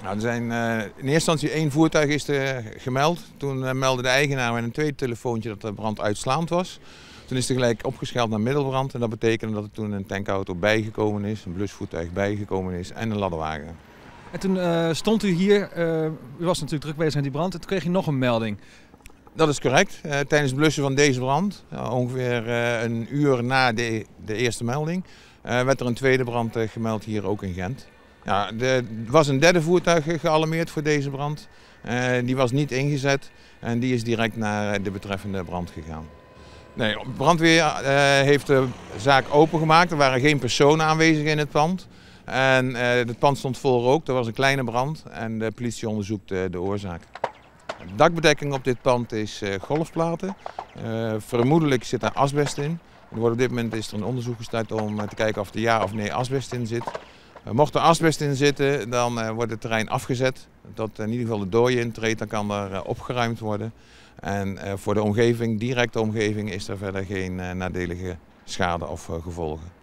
Nou, er zijn in eerste instantie 1 voertuig is gemeld. Toen meldde de eigenaar met een tweede telefoontje dat de brand uitslaand was. Toen is er gelijk opgescheld naar middelbrand en dat betekende dat er toen een tankauto bijgekomen is, een blusvoertuig bijgekomen is en een ladderwagen. En toen stond u hier, u was natuurlijk druk bezig met die brand en toen kreeg je nog een melding. Dat is correct. Tijdens het blussen van deze brand, ongeveer een uur na de eerste melding, werd er een tweede brand gemeld hier ook in Gent. Ja, er was een derde voertuig gealarmeerd voor deze brand. Die was niet ingezet en die is direct naar de betreffende brand gegaan. Nee, de brandweer heeft de zaak opengemaakt. Er waren geen personen aanwezig in het pand. En het pand stond vol rook. Er was een kleine brand en de politie onderzoekt de oorzaak. De dakbedekking op dit pand is golfplaten. Vermoedelijk zit er asbest in. Op dit moment is er een onderzoek gestart om te kijken of er ja of nee asbest in zit. Mocht er asbest in zitten, dan wordt het terrein afgezet. Tot in ieder geval de dooie intreedt, dan kan er opgeruimd worden. En voor de omgeving, directe omgeving, is er verder geen nadelige schade of gevolgen.